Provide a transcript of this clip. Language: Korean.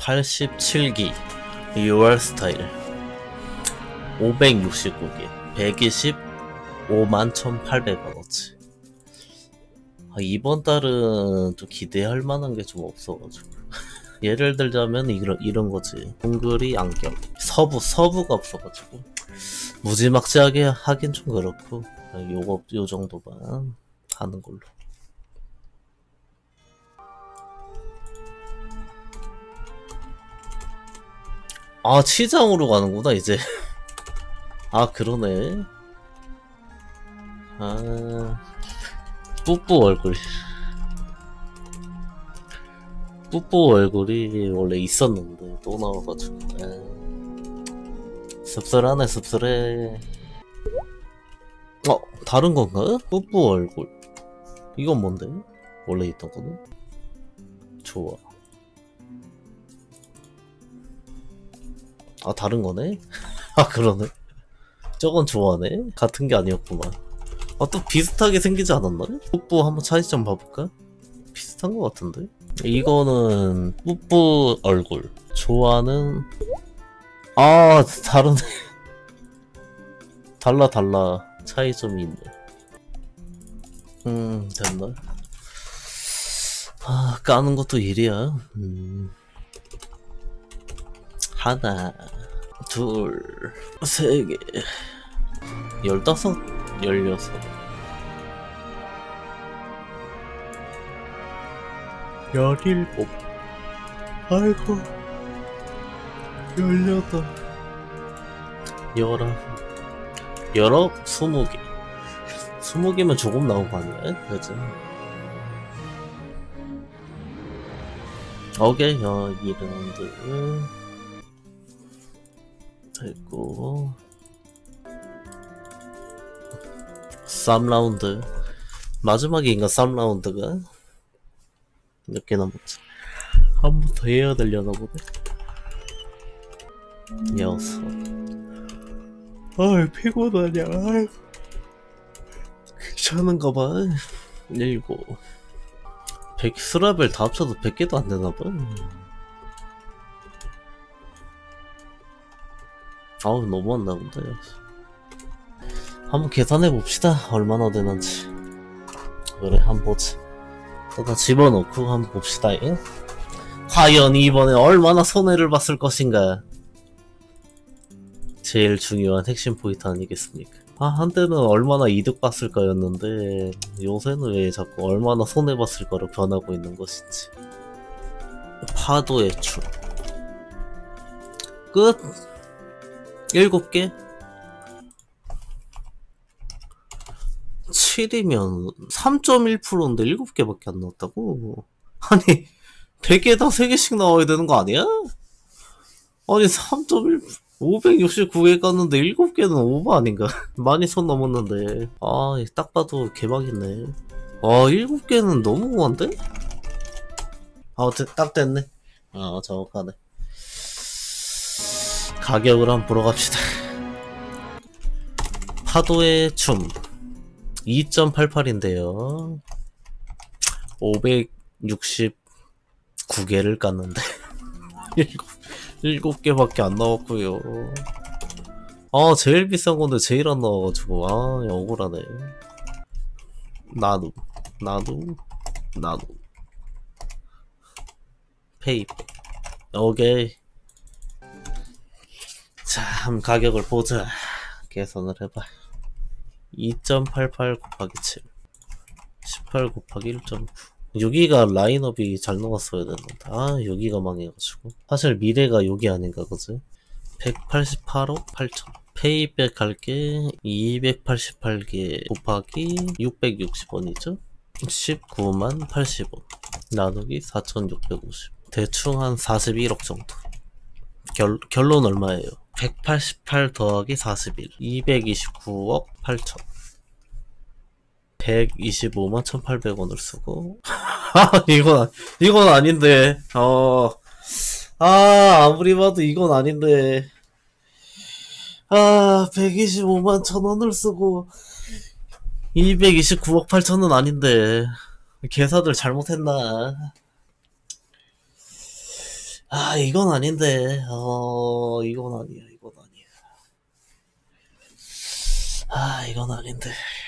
87기 6월 스타일 569개 125만 1800원어치. 이번 달은 좀 기대할 만한 게 좀 없어가지고 예를 들자면 이런 거지. 헝그리 안경 서부가 없어가지고 무지막지하게 하긴 좀 그렇고 요 정도만 하는 걸로. 아, 치장으로 가는구나 이제. 아, 그러네. 아, 뿌뿌 얼굴이 원래 있었는데 또 나와가지고 씁쓸하네. 씁쓸해. 다른 건가? 뿌뿌 얼굴 이건 뭔데? 원래 있던 거는? 좋아. 아, 다른 거네? 아, 그러네. 저건 좋아하네? 같은 게 아니었구만. 또 비슷하게 생기지 않았나? 뿌뿌 한번 차이점 봐볼까? 비슷한 거 같은데? 이거는 뿌뿌 얼굴. 좋아하는 다르네. 달라. 차이점이 있네. 됐나? 까는 것도 일이야. 하나, 둘, 세 개, 15, 16, 17, 아이고, 18, 19, 20개. 20개면 조금 나온 거 아니야? 그치? 오케이, 2라운드 됐고, 3라운드 마지막인가? 3라운드가 몇 개 남았지? 한 번 더 해야 되려나 보네. 6. 피곤하냐? 귀찮은가 봐. 7. 스라벨 다 합쳐도 100개도 안 되나 봐. 너무한다 근데. 한번 계산해 봅시다. 얼마나 되는지. 그래, 한번 보자. 다 집어넣고 한번 봅시다. 과연 이번에 얼마나 손해를 봤을 것인가. 제일 중요한 핵심 포인트 아니겠습니까? 한때는 얼마나 이득 봤을까였는데 요새는 왜 자꾸 얼마나 손해 봤을 거로 변하고 있는 것인지. 파도의 춤 끝. 7개? 7이면 3.1%인데 7개밖에 안 나왔다고? 아니, 100개 다 3개씩 나와야 되는 거 아니야? 아니, 3.1, 569개 깠는데 7개는 오버 아닌가? 많이 선 넘었는데. 딱 봐도 개막이네. 7개는 너무 무한데? 딱 됐네. 정확하네. 가격을 한번 보러 갑시다. 파도의 춤 2.88인데요 569개를 깠는데 7개밖에 안 나왔고요. 제일 비싼 건데 제일 안 나와가지고 억울하네. 나도 페이퍼. 오케이. 자, 한번 가격을 보자. 계산을 해봐. 2.88 곱하기 7 18 곱하기 1.9 여기가 라인업이 잘 나왔어야 되는데 6기가 망해가지고. 사실 미래가 여기 아닌가 그지? 188억 8천. 페이백 할게 288개 곱하기 660원이죠? 19만 80원 나누기 4650. 대충 한 41억 정도. 결론 얼마예요? 188 더하기 41 229억 8천. 125만 1800원을 쓰고 이건 아닌데. 아무리 봐도 이건 아닌데. 125만 1000원을 쓰고 229억 8천은 아닌데. 계산을 잘못했나. 아, 이건 아닌데. 이건 아니야, 이건 아니야. 아, 이건 아닌데.